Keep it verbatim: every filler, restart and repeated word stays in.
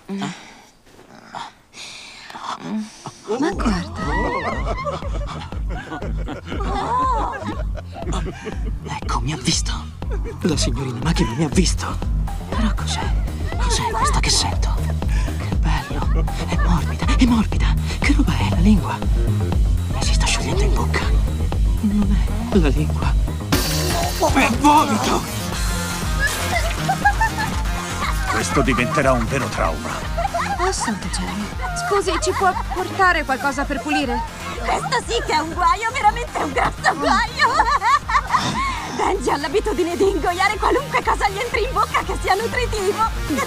Ma guarda. Ecco, mi ha visto. La signorina macchina mi ha visto. Però cos'è? Cos'è questa che sento? Che bello. È morbida, è morbida. Che roba è la lingua? Mi si sta sciogliendo in bocca. Non è la lingua. È vomito! Questo diventerà un vero trauma. Oh, santo cielo. Scusi, ci può portare qualcosa per pulire? Questo sì che è un guaio, veramente un grosso guaio! Benji ha l'abitudine di ingoiare qualunque cosa gli entri in bocca che sia nutritivo!